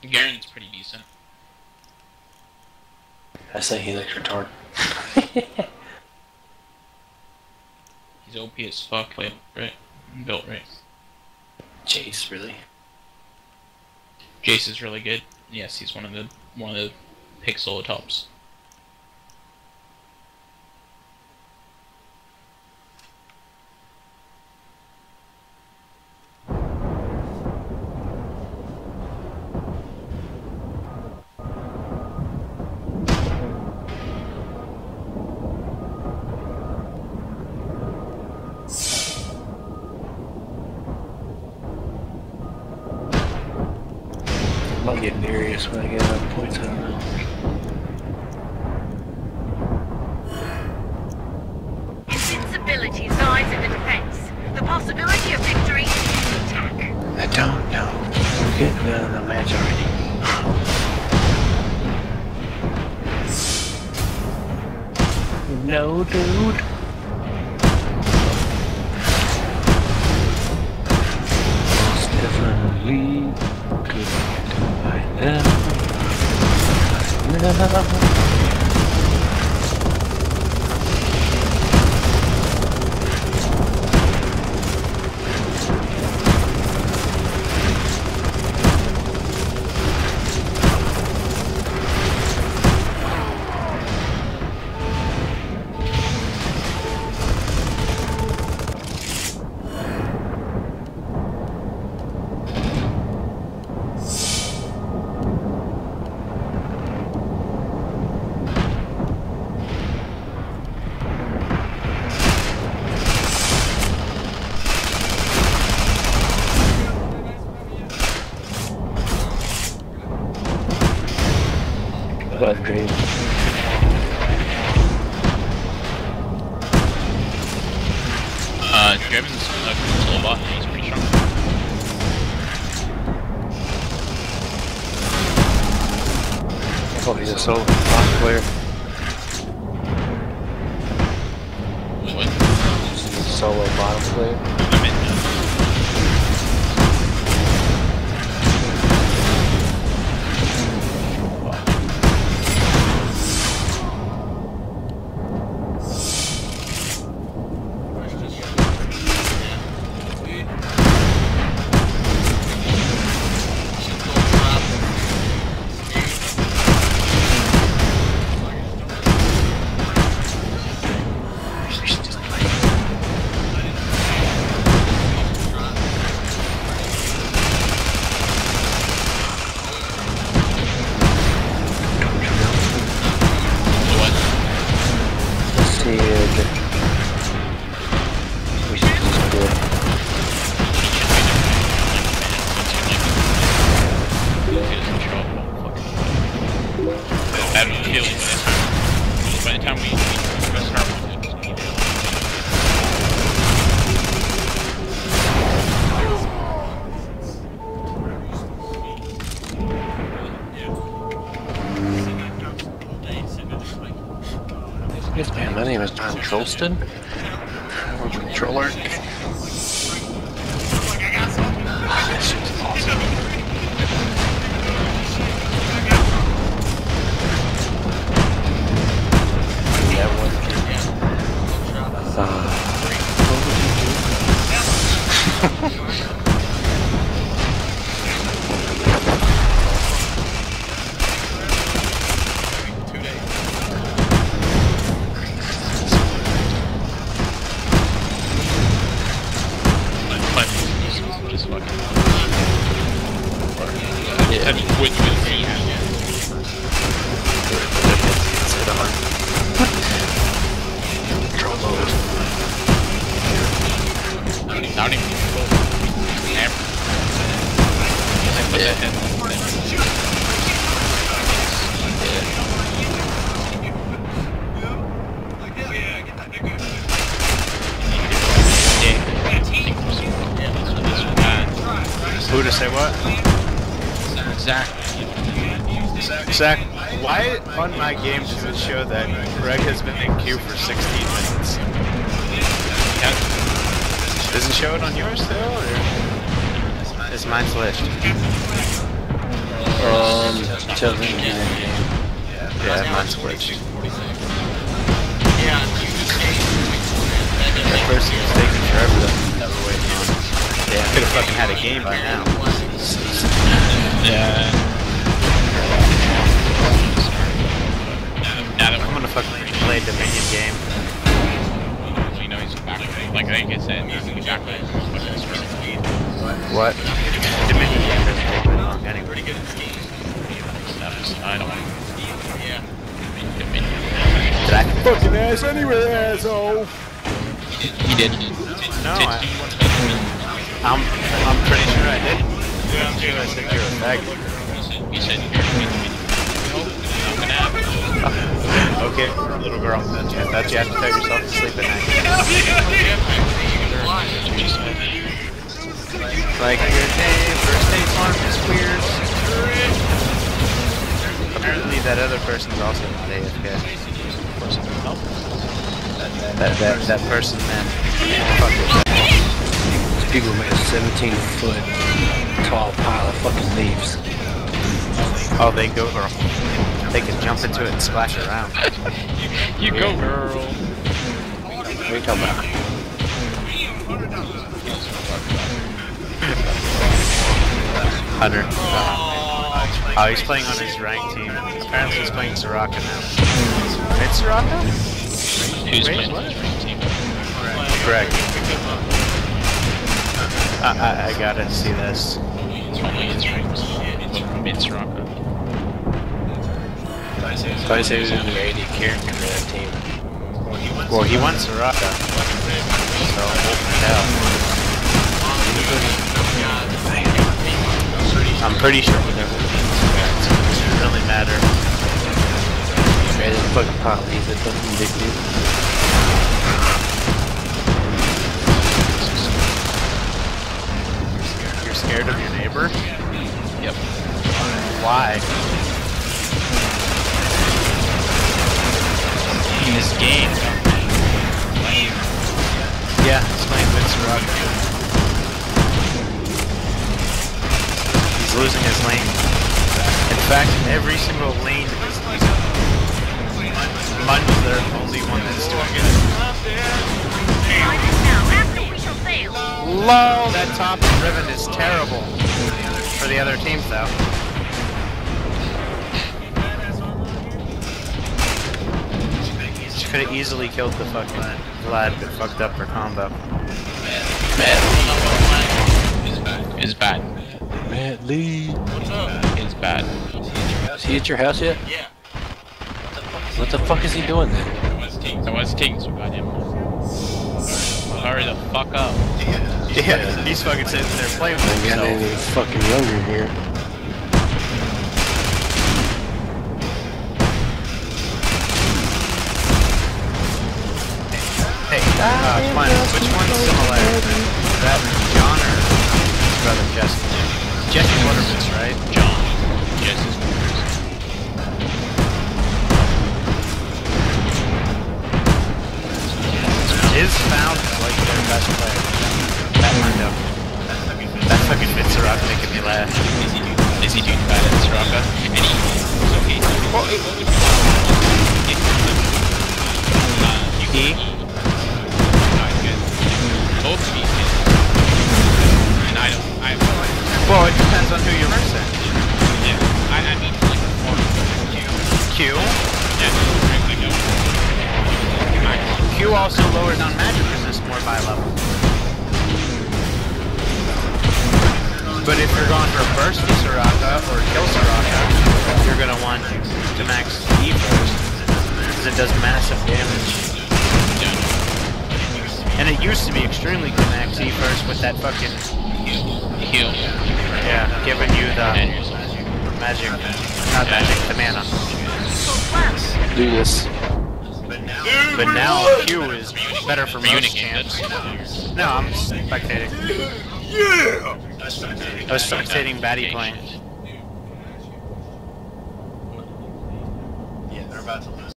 Garen's pretty decent. I say he looks retarded. He's OP as fuck, like, right? Built right. Jace, really? Jace is really good. Yes, he's one of the pick solo tops. I might get Darius when I get enough points, I don't know. Invincibility lies in the defense. The possibility of victory is in the attack. I don't know. We're getting out of the match already. No, dude. Most definitely could find them. But great. Draven's solo bot, he's pretty strong. Oh, he's a solo boss player. What? He's a solo bottom player. I'm in now. We should just do it. I have a feeling by the time we start with it. Yes, man, my name is John Trolston. I'm a controller. This shit's awesome. Yeah, what would you do? Just fucking. Yeah. With me. Sit on. Control mode. Not even control. Never. I put that head. Who to say what? Zach. Zach, why on my game does it show that Greg has been in queue for 16 minutes? Does it show it on yours still, or is mine glitched? Till the end of the game. Yeah, mine's glitched. That person is taking forever that we're waiting on. Yeah, I could have fucking had a game by now. Yeah. I'm gonna fucking play a Dominion game. You know he's back. Like I said, he's gonna be back with What? Dominion game doesn't take very long anyway. I don't want to. Yeah. Did I fucking ass anyway, asshole? He did. No, I'm pretty sure I did. I'm sure I said you're a faggot. You said you're not gonna have it. Okay, little girl. I thought you had to put yourself to sleep at night. Like your neighbor's State Farm is weird. Apparently that other person's also not AFK. That person then. These people made a 17-foot tall pile of fucking leaves. Oh, they go girl. They can jump into it and splash around. You go, girl. What are you talking about? Hunter. Oh, he's playing on his ranked team. Apparently he's playing Soraka now. It's Soraka? Who's Wait, playing what? his dream team? Greg. I gotta see this. It's probably his dreams. It's Rocco. So I say there's an 80 character in that team. Well, he won Soraka. So, hell. I'm pretty sure there will be. It doesn't really matter. Man, this fucking pot leaves it fucking big dude. You're scared of your neighbor? Yep. Why? In this game. Yeah, he's playing with Soraka. He's losing his lane. In fact, every single lane is losing. Mun's the only one that's doing it. Time is now, after we shall fail. Lol, that top driven is terrible. For the other teams, though. She could have easily killed the fucking Vlad, but fucked up her combo. Is bad. Matt Lee. Is bad. Is he at your house yet? Yeah. What the fuck is he doing then? I was taking some goddamn. Hurry the fuck up. Yeah, he's fucking sitting there playing with I got himself. any fucking younger here. Hey, come on, which one's similar? That John or his brother Jesse? Jesse Waterman's, right? John. Jesse's His found like their best player. That Mundo. That fucking Mitsuraka making me laugh. Is he doing bad at Soraka? And he's okay. Well, he? Not good. Both of these kids. And I don't. Well, it depends on who you're versing. Yeah. I mean, like, more Q? Yeah. I know. Q also lowers on magic resist more by level. But if you're going for a burst to Soraka or kill Soraka, you're gonna want to max E first, because it does massive damage. And it used to be extremely good max E first with that fucking Heal. yeah, giving you the magic, not magic, the mana. Do this. But now Q is better for most champs. No, I'm spectating. I was spectating Batty playing. Yeah, they're about to